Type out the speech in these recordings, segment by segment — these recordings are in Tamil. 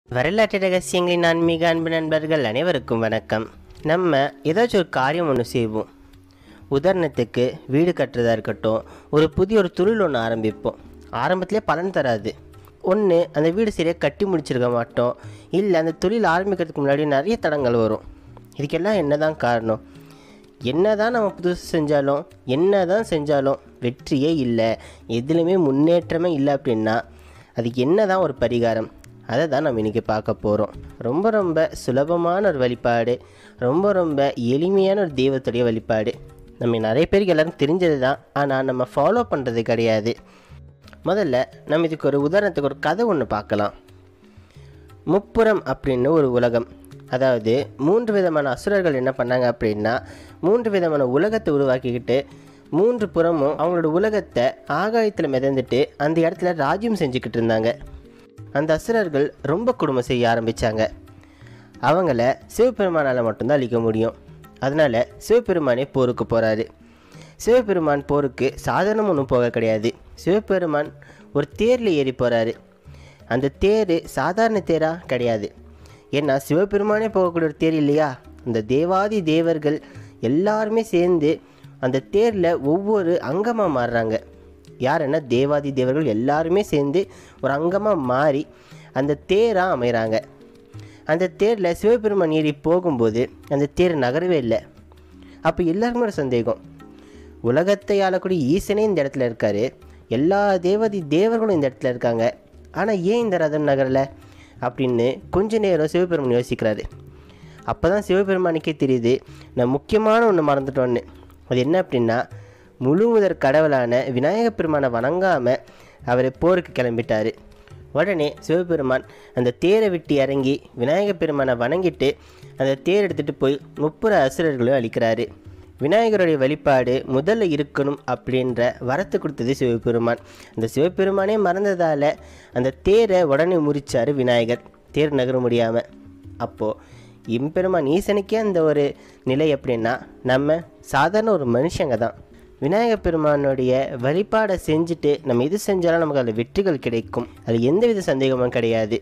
வரலாற்று ரகசியங்களின் ஆன்மீக அன்பு நண்பர்கள் அனைவருக்கும் வணக்கம். நம்ம ஏதாச்சும் ஒரு காரியம் ஒன்று செய்வோம். உதாரணத்துக்கு வீடு கட்டுறதா இருக்கட்டும், ஒரு புதிய தொழில் ஒன்று ஆரம்பிப்போம். ஆரம்பத்திலே பலன் தராது. ஒன்று அந்த வீடு சரியாக கட்டி முடிச்சிருக்க மாட்டோம், இல்லை அந்த தொழில் ஆரம்பிக்கிறதுக்கு முன்னாடி நிறைய தடங்கள் வரும். இதுக்கெல்லாம் என்ன தான் காரணம்? என்ன தான் நம்ம புதுசு செஞ்சாலும் என்ன தான் செஞ்சாலும் வெற்றியே இல்லை, எதுலேயுமே முன்னேற்றமே இல்லை அப்படின்னா அதுக்கு என்ன தான் ஒரு பரிகாரம்? அதை தான் நம்ம இன்றைக்கி பார்க்க போகிறோம். ரொம்ப சுலபமான ஒரு வழிபாடு, ரொம்ப எளிமையான ஒரு தெய்வத்துடைய வழிபாடு. நம்ம நிறைய பேருக்கு எல்லோரும் தெரிஞ்சது தான், ஆனால் நம்ம ஃபாலோ பண்ணுறது கிடையாது. முதல்ல நம்ம இதுக்கு ஒரு உதாரணத்துக்கு ஒரு கதை ஒன்று பார்க்கலாம். முப்புறம் அப்படின்னு ஒரு உலகம், அதாவது 3 விதமான அசுரர்கள் என்ன பண்ணாங்க அப்படின்னா 3 விதமான உலகத்தை உருவாக்கிக்கிட்டு 3 புறமும் அவங்களோட உலகத்தை ஆகாயத்தில் மிதந்துட்டு அந்த இடத்துல ராஜ்யம் செஞ்சுக்கிட்டு இருந்தாங்க. அந்த அசுரர்கள் ரொம்ப கொடுமை செய்ய ஆரம்பித்தாங்க. அவங்கள சிவபெருமானால் மட்டும்தான் அழிக்க முடியும். அதனால் சிவபெருமானே போருக்கு போகிறாரு. சிவபெருமான் போருக்கு சாதாரணம் ஒன்றும் போக கிடையாது. சிவபெருமான் ஒரு தேரில் ஏறி போகிறாரு. அந்த தேர் சாதாரண தேராக கிடையாது. ஏன்னா சிவபெருமானே போகக்கூடிய ஒரு தேர் இல்லையா. அந்த தேவாதி தேவர்கள் எல்லாருமே சேர்ந்து அந்த தேரில் ஒவ்வொரு அங்கமாக மாறுறாங்க. யாருன்னா தேவாதி தேவர்கள் எல்லாருமே சேர்ந்து ஒரு அங்கமாக மாறி அந்த தேராக அமைகிறாங்க. அந்த தேரில் சிவபெருமான் ஏறி போகும்போது அந்த தேர் நகரவே இல்லை. அப்போ எல்லாருக்குமே ஒரு சந்தேகம், உலகத்தை ஆளக்கூடிய ஈசனே இந்த இடத்துல இருக்கார், எல்லா தேவாதி தேவர்களும் இந்த இடத்துல இருக்காங்க, ஆனால் ஏன் இந்த ரதம் நகரலை அப்படின்னு கொஞ்ச நேரம் சிவபெருமான் யோசிக்கிறாரு. அப்போ தான் சிவபெருமானுக்கே தெரியுது, நான் முக்கியமான ஒன்று மறந்துட்டோன்னு. அது என்ன அப்படின்னா, முழுமுதற் கடவுளான விநாயக பெருமானை வணங்காமல் அவர் போருக்கு கிளம்பிட்டார். உடனே சிவபெருமான் அந்த தேரை விட்டு இறங்கி விநாயக பெருமானை வணங்கிட்டு அந்த தேர் எடுத்துகிட்டு போய் 30 அசுரர்களையும் அழிக்கிறாரு. விநாயகருடைய வழிபாடு முதல்ல இருக்கணும் அப்படின்ற வரத்து கொடுத்தது சிவபெருமான். அந்த சிவபெருமானே மறந்ததால் அந்த தேரை உடனே முறிச்சார் விநாயகர், தேர் நகர முடியாமல். அப்போது எம்பெருமான் ஈசனுக்கே அந்த ஒரு நிலை அப்படின்னா நம்ம சாதாரண ஒரு மனுஷங்க தான். விநாயகர் பெருமானுடைய வழிபாடை செஞ்சுட்டு நம்ம எது செஞ்சாலும் நமக்கு அதில் வெற்றிகள் கிடைக்கும், அதில் எந்தவித சந்தேகமும் கிடையாது.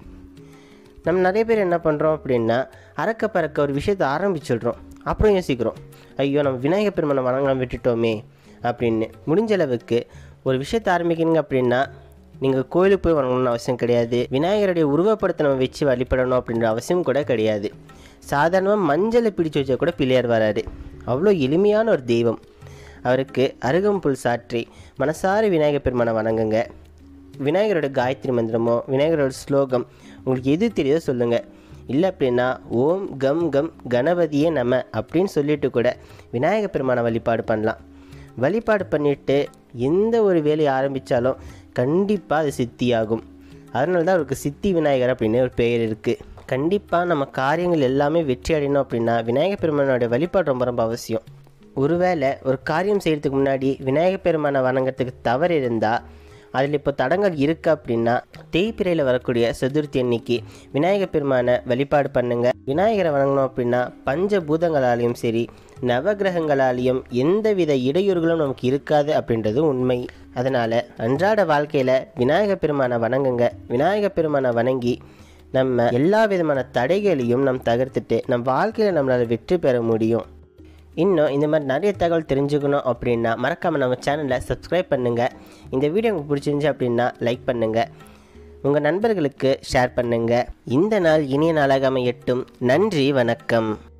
நம்ம நிறைய பேர் என்ன பண்ணுறோம் அப்படின்னா அறக்க பறக்க ஒரு விஷயத்தை ஆரம்பிச்சிடுறோம், அப்புறம் யோசிக்கிறோம், ஐயோ நம்ம விநாயகர் பெருமானை வணங்காமல் விட்டுட்டோமே அப்படின்னு. முடிஞ்ச அளவுக்கு ஒரு விஷயத்தை ஆரம்பிக்கிறீங்க அப்படின்னா நீங்கள் கோயிலுக்கு போய் வணங்கணும்னு அவசியம் கிடையாது, விநாயகருடைய உருவப்படத்தை நம்ம வச்சு வழிபடணும் அப்படின்ற அவசியம் கூட கிடையாது. சாதாரணமாக மஞ்சளை பிடிச்சி வச்சா கூட பிள்ளையார் வராரு. அவ்வளோ எளிமையான ஒரு தெய்வம். அவருக்கு அருகம்புல் சாற்றி மனசார விநாயகர் பெருமானை வணங்குங்க. விநாயகரோட காயத்ரி மந்திரமோ விநாயகரோட ஸ்லோகம் உங்களுக்கு எது தெரியுதோ சொல்லுங்கள். இல்லை அப்படின்னா ஓம் கம் கம் கணபதியே நம அப்படின்னு சொல்லிட்டு கூட விநாயகர் பெருமானை வழிபாடு பண்ணலாம். வழிபாடு பண்ணிவிட்டு எந்த ஒரு வேலையை ஆரம்பித்தாலும் கண்டிப்பாக அது சித்தியாகும். அதனால தான் அவருக்கு சித்தி விநாயகர் அப்படின்னு ஒரு பெயர் இருக்குது. கண்டிப்பாக நம்ம காரியங்கள் எல்லாமே வெற்றி அடையணும் அப்படின்னா விநாயகர் பெருமானோட வழிபாடு ரொம்ப அவசியம். ஒருவேளை ஒரு காரியம் செய்கிறதுக்கு முன்னாடி விநாயகர் பெருமானை வணங்கிறதுக்கு தவறு இருந்தால் அதில் இப்போ தடங்கள் இருக்குது அப்படின்னா தேய்பிரையில் வரக்கூடிய சதுர்த்தி அன்னைக்கு விநாயகர் பெருமானை வழிபாடு பண்ணுங்கள். விநாயகரை வணங்கணும் அப்படின்னா பஞ்சபூதங்களாலேயும் சரி நவகிரகங்களாலேயும் எந்தவித இடையூறுகளும் நமக்கு இருக்காது அப்படின்றது உண்மை. அதனால் அன்றாட வாழ்க்கையில் விநாயகர் பெருமானை வணங்குங்க. விநாயகர் பெருமானை வணங்கி நம்ம எல்லா விதமான தடைகளையும் நம்ம தகர்த்துட்டு நம் வாழ்க்கையில் நம்மளால் வெற்றி பெற முடியும். இன்னும் இந்த மாதிரி நிறைய தகவல் தெரிஞ்சுக்கணும் அப்படின்னா மறக்காமல் நம்ம சேனலை சப்ஸ்கிரைப் பண்ணுங்கள். இந்த வீடியோ உங்களுக்கு பிடிச்சிருந்துச்சு அப்படின்னா லைக் பண்ணுங்கள், உங்கள் நண்பர்களுக்கு ஷேர் பண்ணுங்கள். இந்த நாள் இனிய நாளாக அமையட்டும். நன்றி, வணக்கம்.